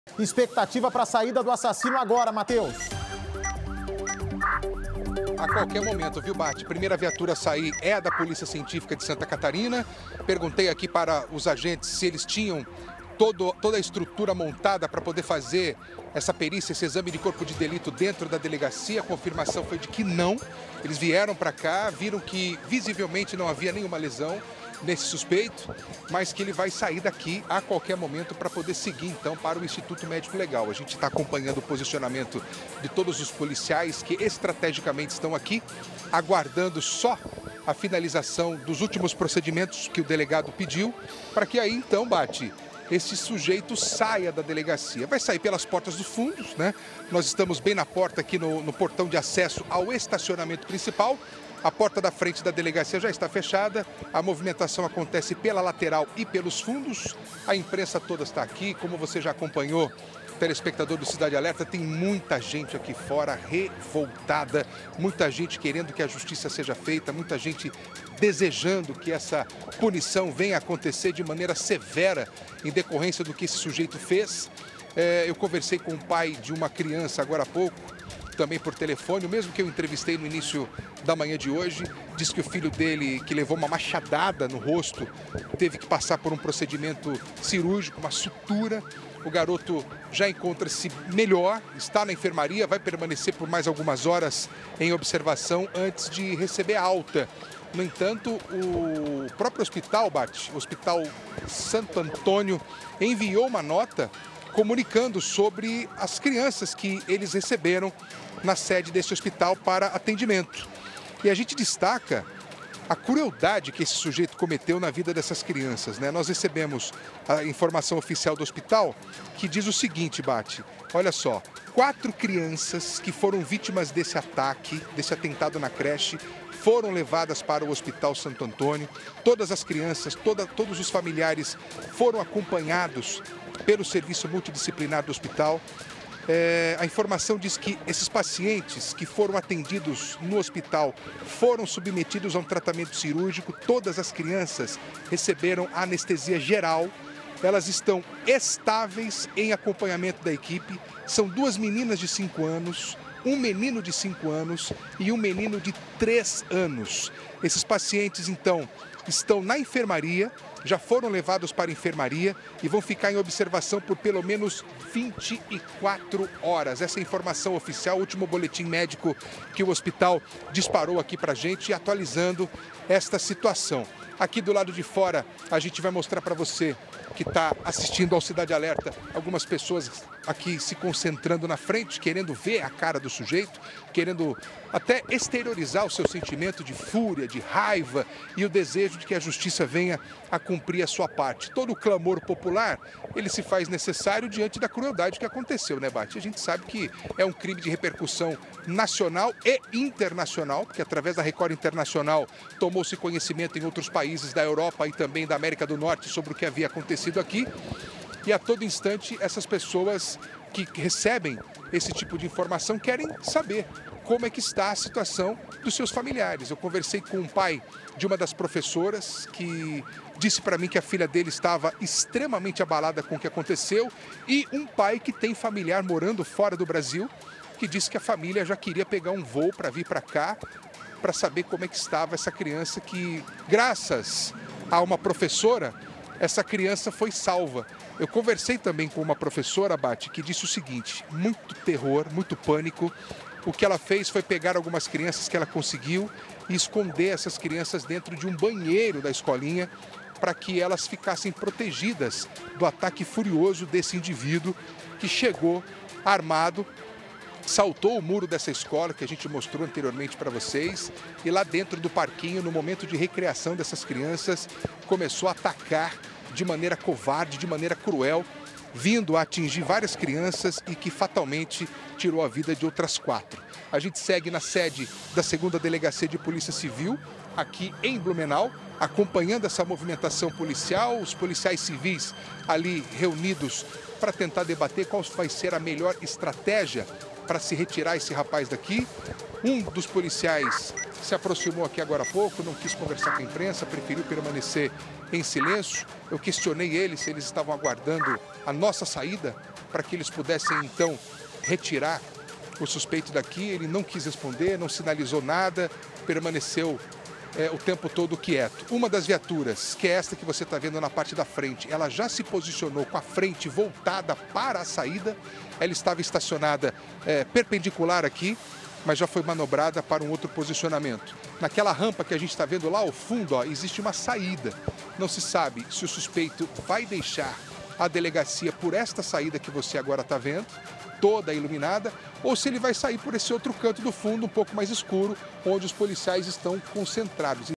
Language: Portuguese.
Expectativa para a saída do assassino agora, Matheus. A qualquer momento, viu, Bate? Primeira viatura a sair é a da Polícia Científica de Santa Catarina. Perguntei aqui para os agentes se eles tinham toda a estrutura montada para poder fazer essa perícia, esse exame de corpo de delito dentro da delegacia. A confirmação foi de que não. Eles vieram para cá, viram que visivelmente não havia nenhuma lesão nesse suspeito, mas que ele vai sair daqui a qualquer momento para poder seguir, então, para o Instituto Médico Legal. A gente está acompanhando o posicionamento de todos os policiais que estrategicamente estão aqui, aguardando só a finalização dos últimos procedimentos que o delegado pediu, para que aí, então, Bate, esse sujeito saia da delegacia. Vai sair pelas portas dos fundos, né? Nós estamos bem na porta aqui no portão de acesso ao estacionamento principal. A porta da frente da delegacia já está fechada, a movimentação acontece pela lateral e pelos fundos. A imprensa toda está aqui, como você já acompanhou, telespectador do Cidade Alerta, tem muita gente aqui fora revoltada, muita gente querendo que a justiça seja feita, muita gente desejando que essa punição venha a acontecer de maneira severa em decorrência do que esse sujeito fez. Eu conversei com o pai de uma criança agora há pouco, também por telefone, o mesmo que eu entrevistei no início da manhã de hoje, disse que o filho dele, que levou uma machadada no rosto, teve que passar por um procedimento cirúrgico, uma sutura. O garoto já encontra-se melhor, está na enfermaria, vai permanecer por mais algumas horas em observação antes de receber alta. No entanto, o próprio hospital, Bate, o Hospital Santo Antônio, enviou uma nota comunicando sobre as crianças que eles receberam na sede desse hospital para atendimento. E a gente destaca a crueldade que esse sujeito cometeu na vida dessas crianças, né? Nós recebemos a informação oficial do hospital que diz o seguinte, Bate, olha só, 4 crianças que foram vítimas desse ataque, desse atentado na creche, foram levadas para o Hospital Santo Antônio. Todas as crianças, todos os familiares foram acompanhados pelo serviço multidisciplinar do hospital. A informação diz que esses pacientes que foram atendidos no hospital foram submetidos a um tratamento cirúrgico. Todas as crianças receberam anestesia geral. Elas estão estáveis em acompanhamento da equipe. São 2 meninas de 5 anos, um menino de 5 anos e um menino de 3 anos. Esses pacientes, então, estão na enfermaria, já foram levados para a enfermaria e vão ficar em observação por pelo menos 24 horas. Essa é a informação oficial, o último boletim médico que o hospital disparou aqui para a gente, atualizando esta situação. Aqui do lado de fora, a gente vai mostrar para você que está assistindo ao Cidade Alerta, algumas pessoas aqui se concentrando na frente, querendo ver a cara do sujeito, querendo até exteriorizar o seu sentimento de fúria, de raiva e o desejo de que a justiça venha a cumprir a sua parte. Todo o clamor popular, ele se faz necessário diante da crueldade que aconteceu, né, Bate? A gente sabe que é um crime de repercussão nacional e internacional, porque através da Record Internacional tomou-se conhecimento em outros países da Europa e também da América do Norte sobre o que havia acontecido aqui. E a todo instante, essas pessoas que recebem esse tipo de informação querem saber como é que está a situação dos seus familiares. Eu conversei com um pai de uma das professoras que disse para mim que a filha dele estava extremamente abalada com o que aconteceu, e um pai que tem familiar morando fora do Brasil, que disse que a família já queria pegar um voo para vir para cá, para saber como é que estava essa criança que, graças a uma professora, essa criança foi salva. Eu conversei também com uma professora, Bate, que disse o seguinte: muito terror, muito pânico. O que ela fez foi pegar algumas crianças que ela conseguiu e esconder essas crianças dentro de um banheiro da escolinha para que elas ficassem protegidas do ataque furioso desse indivíduo que chegou armado, saltou o muro dessa escola que a gente mostrou anteriormente para vocês, e lá dentro do parquinho, no momento de recreação dessas crianças, começou a atacar de maneira covarde, de maneira cruel, vindo a atingir várias crianças e que fatalmente tirou a vida de outras 4. A gente segue na sede da 2ª Delegacia de Polícia Civil, aqui em Blumenau, acompanhando essa movimentação policial, os policiais civis ali reunidos para tentar debater qual vai ser a melhor estratégia para se retirar esse rapaz daqui. Um dos policiais se aproximou aqui agora há pouco, não quis conversar com a imprensa, preferiu permanecer em silêncio. Eu questionei eles se eles estavam aguardando a nossa saída para que eles pudessem, então, retirar o suspeito daqui. Ele não quis responder, não sinalizou nada, permaneceu o tempo todo quieto. Uma das viaturas, que é esta que você está vendo na parte da frente, ela já se posicionou com a frente voltada para a saída. Ela estava estacionada perpendicular aqui, mas já foi manobrada para um outro posicionamento. Naquela rampa que a gente está vendo lá ao fundo, ó, existe uma saída. Não se sabe se o suspeito vai deixar a delegacia por esta saída que você agora está vendo, toda iluminada, ou se ele vai sair por esse outro canto do fundo, um pouco mais escuro, onde os policiais estão concentrados.